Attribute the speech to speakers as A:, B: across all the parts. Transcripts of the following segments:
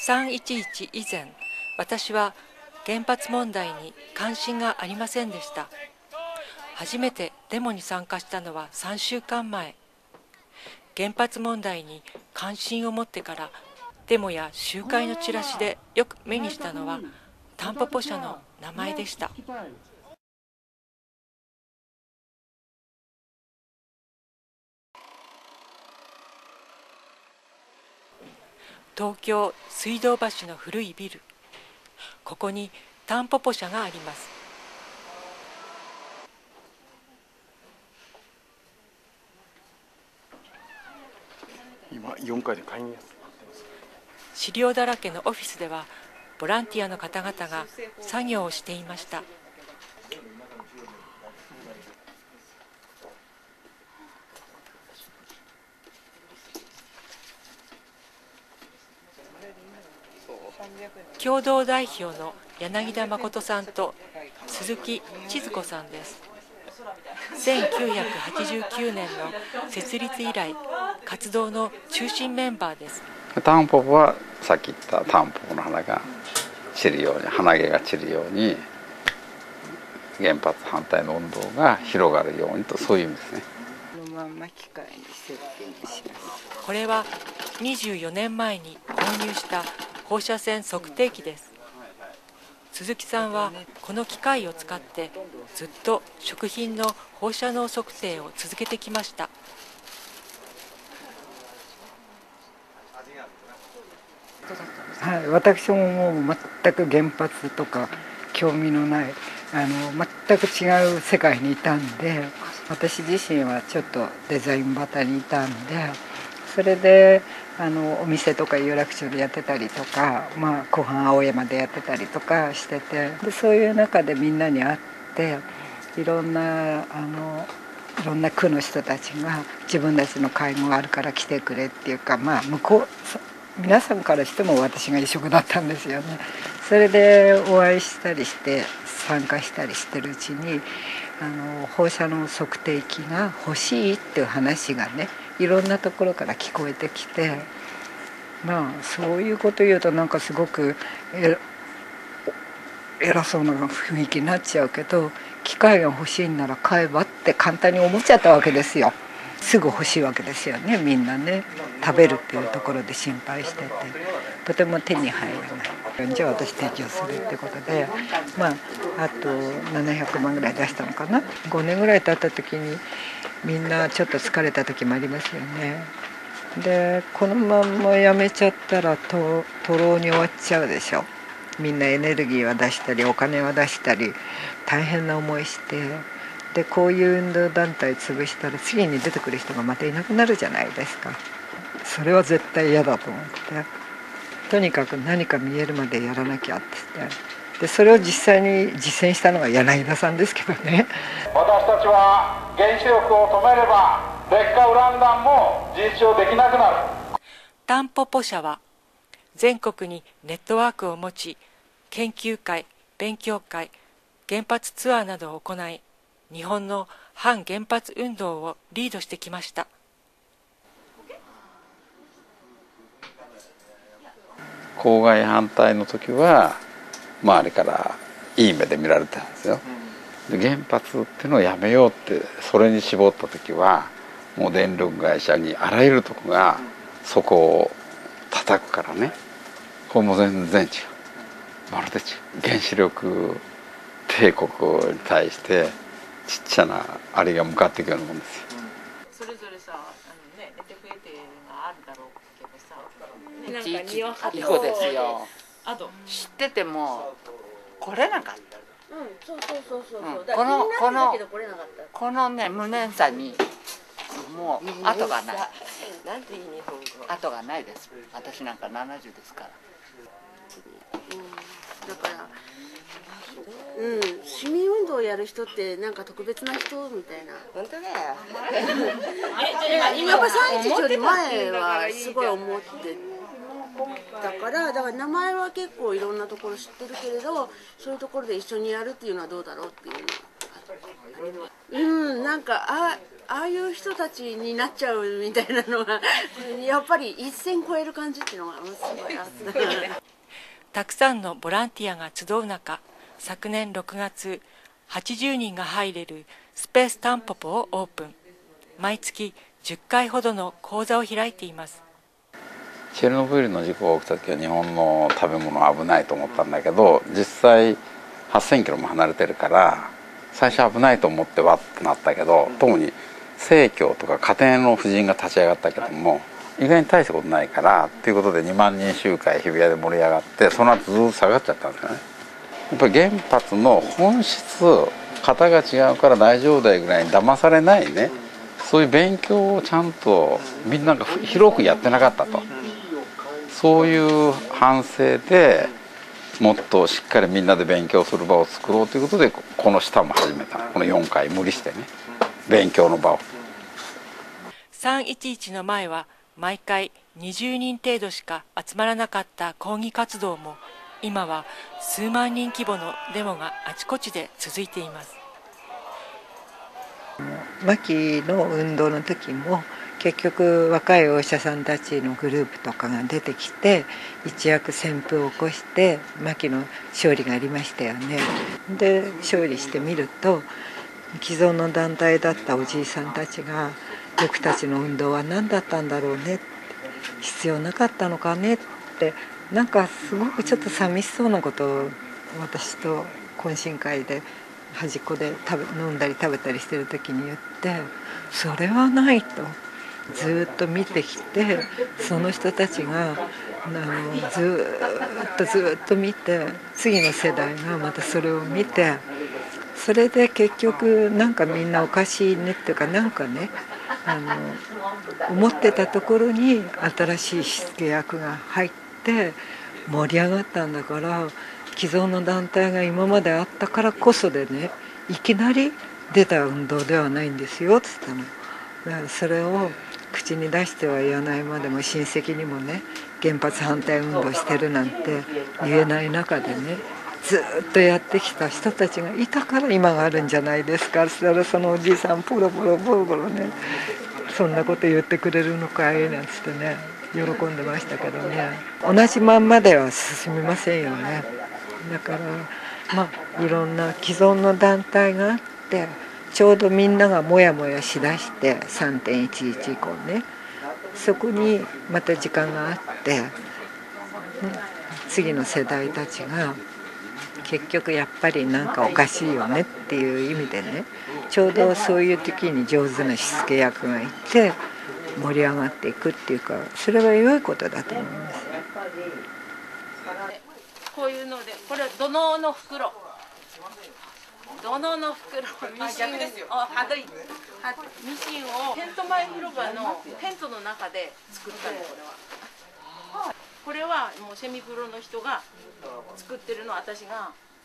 A: 3.11以前、私は原発問題に関心がありませんでした。初めてデモに参加したのは3週間前。原発問題に関心を持ってから、デモや集会のチラシでよく目にしたのはタンポポ社の名前でした。東京水道橋の古いビル、ここにタンポポ社があります。
B: 今4階で会議です。
A: 資料だらけのオフィスではボランティアの方々が作業をしていました。共同代表の柳田誠さんと鈴木千鶴子さんです。1989年の設立以来、活動の中心メンバーです。
C: タンポポはさっき言ったタンポポの花が散るように、花毛が散るように、原発反対の運動が広がるようにと、そういう意味ですね。
A: これは24年前に購入した放射線測定器です。鈴木さんはこの機械を使ってずっと食品の放射能測定を続けてきました。
D: はい、私ももう全く原発とか興味のない全く違う世界にいたんで、私自身はちょっとデザインバタにいたんで、それでお店とか有楽町でやってたりとか、後半青山でやってたりとかしてて、でそういう中でみんなに会って、いろんな区の人たちが自分たちの会合があるから来てくれっていうか、向こう皆さんからしても私が異色だったんですよね。それでお会いしたりして参加したりしてるうちに放射能測定器が欲しいっていう話がね、いろんなところから聞こえてきて、そういうこと言うとなんかすごく偉そうな雰囲気になっちゃうけど、機械が欲しいんなら買えばって簡単に思っちゃったわけですよ。すぐ欲しいわけですよね、みんなね。食べるっていうところで心配してて、とても手に入らない。じゃあ私提供するってことで、あと700万ぐらい出したのかな。5年ぐらい経った時にみんなちょっと疲れた時もありますよね。でこのまんまやめちゃったら徒労に終わっちゃうでしょ。みんなエネルギーは出したりお金は出したり大変な思いして、でこういう運動団体潰したら次に出てくる人がまたいなくなるじゃないですか。それは絶対嫌だと思って、とにかく何か見えるまでやらなきゃって言って、でそれを実際に実践したのが柳田さんですけどね。
E: 私たちは原子力を止めれば劣化ウラン弾も事実上できなくなる。
A: タンポポ社は全国にネットワークを持ち、研究会、勉強会、原発ツアーなどを行い、日本の反原発運動をリードしてきました。
C: 公害反対の時は周りからいい目で見られてたんですよ。で原発っていうのをやめようってそれに絞った時は、もう電力会社にあらゆるとこがそこを叩くからね。これも全然違う、まるで違う。原子力帝国に対してちっちゃなアリが向かっていくようなもんですよ。
F: それぞれさ、ＦFAがあるだろうけどさ、いちいち違法ですよ。知ってても来れなかった。このね無念さにもう後がない。後がないです。私なんか70ですから。
G: だから市民運動をやる人ってなんか特別な人みたいな。本当だよ。やっぱ311より前はすごい思ってたから、だから名前は結構いろんなところ知ってるけれど、そういうところで一緒にやるっていうのはどうだろうっていうのはなんかああいう人たちになっちゃうみたいなのがやっぱり一線越える感じっていうのがすごいあった
A: たくさんのボランティアが集う中、昨年6月80人が入れるスペースタンポポをオープン。毎月10回ほどの講座を開いています。
C: チェルノブイリの事故が起きた時は日本の食べ物は危ないと思ったんだけど、実際8000キロも離れてるから最初危ないと思ってわってなったけど、特に生協とか家庭の婦人が立ち上がったけども意外に大したことないからっていうことで2万人集会日比谷で盛り上がって、その後ずっと下がっちゃったんですよね。やっぱり原発の本質、型が違うから大丈夫だよぐらいに騙されないね、そういう勉強をちゃんとみんなが広くやってなかったと、そういう反省でもっとしっかりみんなで勉強する場を作ろうということでこの下も始めた。この4回無理してね、勉強の場を。
A: 311の前は毎回20人程度しか集まらなかった抗議活動も、今は数万人規模のデモがあちこちで続いています。
D: マキの運動の時も結局若いお医者さんたちのグループとかが出てきて一躍旋風を起こしてマキの勝利がありましたよね。で勝利してみると既存の団体だったおじいさんたちが僕たちの運動は何だったんだろうね、必要なかったのかねって、なんかすごくちょっと寂しそうなことを私と懇親会で端っこで飲んだり食べたりしてる時に言って、それはないとずっと見てきて、その人たちがずっと見て、次の世代がまたそれを見て、それで結局なんかみんなおかしいねっていうか、なんかね思ってたところに新しいしつけ役が入って盛り上がったんだから、既存の団体が今まであったからこそでね、いきなり出た運動ではないんですよって言ったの。だからそれを口に出しては言わないまでも親戚にもね、原発反対運動してるなんて言えない中でね、ずっとやってきた人たちがいたから今があるんじゃないですか。そしたらそのおじいさんポロポロね、そんなこと言ってくれるのかいなんつってね喜んでましたけどね、同じまんまでは進みませんよね。だからいろんな既存の団体があって、ちょうどみんながモヤモヤしだして 3.11 以降ね、そこにまた時間があって、次の世代たちが結局やっぱりなんかおかしいよねっていう意味でね、ちょうどそういう時に上手なしつけ役がいて盛り上がっていくっていうか、それは良いことだと思います。
F: こういうので、これは土のうの袋、土のうの袋、ミシンをテント前広場のテントの中で作ったの。これはもうセミプロの人が作ってるのを私が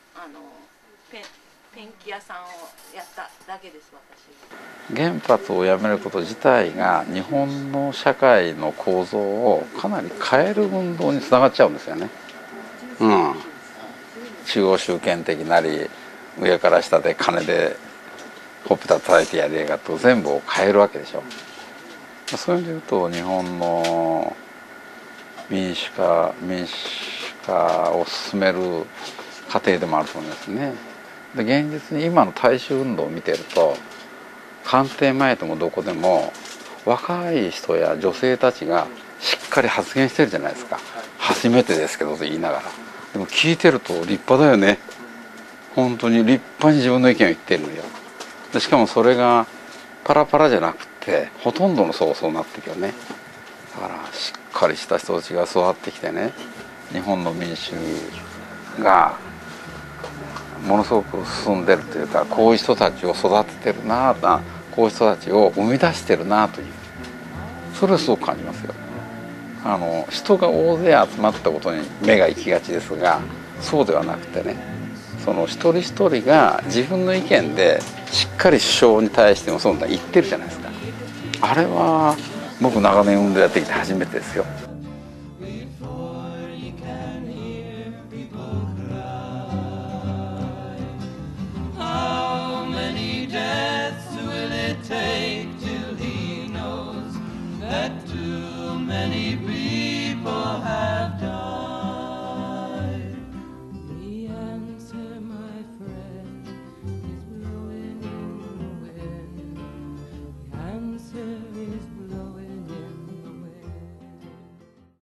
F: ペンキ屋さんをやっただけです。私
C: 原発をやめること自体が日本の社会の構造をかなり変える運動につながっちゃうんですよね。中央集権的なり上から下で金でほっぺた叩いてやりやがと全部を変えるわけでしょ。そういう意味で言うと日本の民主化を進める過程でもあると思いますね。で現実に今の大衆運動を見てると官邸前でもどこでも若い人や女性たちがしっかり発言してるじゃないですか。初めてですけどと言いながら、でも聞いてると立派だよね。本当に立派に自分の意見を言ってるのよ。でしかもそれがパラパラじゃなくてほとんどの層そうなってるよね。だからしっかりした人たちが育ってきてね、日本の民主がものすごく進んでるというか、こういう人たちを育ててるなあ、こういう人たちを生み出してるなあという、それをすごく感じますよ。人が大勢集まったことに目が行きがちですが、そうではなくてね、その一人一人が自分の意見でしっかり首相に対してもそんな言ってるじゃないですか。あれは僕長年運動やってきて初めてですよ。
H: How many deaths will it take に